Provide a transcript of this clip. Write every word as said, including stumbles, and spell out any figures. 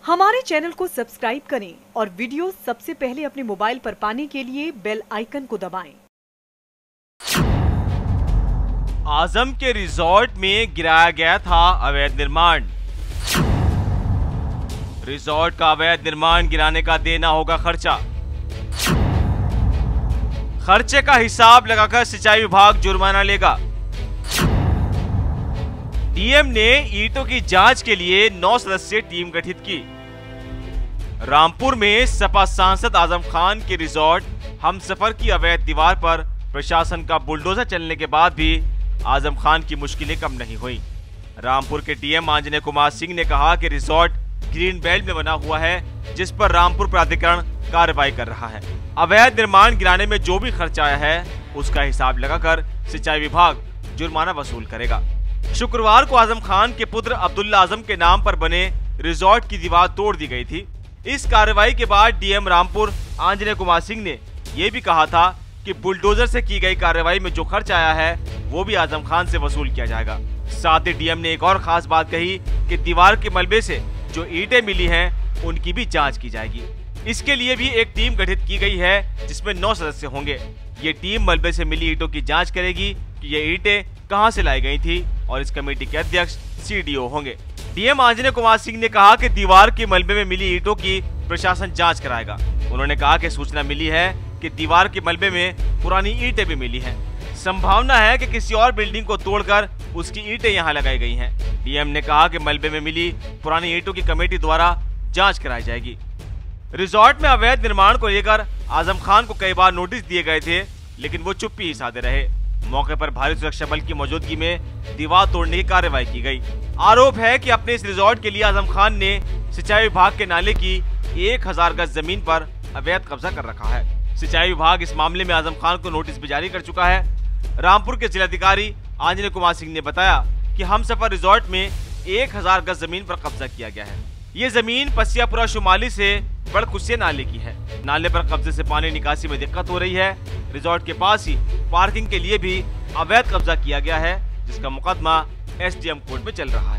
हमारे चैनल को सब्सक्राइब करें और वीडियो सबसे पहले अपने मोबाइल पर पाने के लिए बेल आइकन को दबाएं। आजम के रिजॉर्ट में गिराया गया था अवैध निर्माण। रिजॉर्ट का अवैध निर्माण गिराने का देना होगा खर्चा। खर्चे का हिसाब लगाकर सिंचाई विभाग जुर्माना लेगा। डीएम ने ईंटों की जांच के लिए नौ सदस्यीय टीम गठित की। रामपुर में सपा सांसद आजम खान के रिजॉर्ट हमसफर की अवैध दीवार पर प्रशासन का बुलडोजर चलने के बाद भी आजम खान की मुश्किलें कम नहीं हुई। रामपुर के डीएम आंजनेय कुमार सिंह ने कहा कि रिजॉर्ट ग्रीन बेल्ट में बना हुआ है, जिस पर रामपुर प्राधिकरण कार्रवाई कर रहा है। अवैध निर्माण गिराने में जो भी खर्चा आया है उसका हिसाब लगाकर सिंचाई विभाग जुर्माना वसूल करेगा। शुक्रवार को आजम खान के पुत्र अब्दुल्ला आजम के नाम पर बने रिजॉर्ट की दीवार तोड़ दी गई थी। इस कार्रवाई के बाद डीएम रामपुर आंजनेय कुमार सिंह ने यह भी कहा था कि बुलडोजर से की गई कार्रवाई में जो खर्च आया है वो भी आजम खान से वसूल किया जाएगा। साथ ही डीएम ने एक और खास बात कही कि दीवार के मलबे से जो ईंटें मिली हैं उनकी भी जांच की जाएगी। इसके लिए भी एक टीम गठित की गई है जिसमें नौ सदस्य होंगे। ये टीम मलबे से मिली ईंटों की जांच करेगी कि ये ईंटें कहां से लाई गई थी और इस कमेटी के अध्यक्ष सीडीओ होंगे। डीएम आंजनेय कुमार सिंह ने कहा कि दीवार के मलबे में मिली ईंटों की प्रशासन जांच कराएगा। उन्होंने कहा कि सूचना मिली है कि दीवार के मलबे में पुरानी ईंटें भी मिली हैं। संभावना है कि किसी और बिल्डिंग को तोड़कर उसकी ईंटें यहां लगाई गई हैं। डीएम ने कहा कि मलबे में मिली पुरानी ईंटों की कमेटी द्वारा जांच कराई जाएगी। रिजॉर्ट में अवैध निर्माण को लेकर आजम खान को कई बार नोटिस दिए गए थे, लेकिन वो चुप्पी ही साधे रहे। मौके पर भारी सुरक्षा बल की मौजूदगी में दीवार तोड़ने की कार्रवाई की गई। आरोप है कि अपने इस रिजॉर्ट के लिए आजम खान ने सिंचाई विभाग के नाले की एक हजार गज जमीन पर अवैध कब्जा कर रखा है। सिंचाई विभाग इस मामले में आजम खान को नोटिस भी जारी कर चुका है। रामपुर के जिलाधिकारी आंजनेय कुमार सिंह ने बताया कि हमसफर रिजॉर्ट में एक हजार गज जमीन पर कब्जा किया गया है। ये जमीन पसियापुरा शुमाली से बड़कुस्से नाले की है। नाले पर कब्जे से पानी निकासी में दिक्कत हो रही है। रिजॉर्ट के पास ही पार्किंग के लिए भी अवैध कब्जा किया गया है, जिसका मुकदमा एसडीएम कोर्ट में चल रहा है।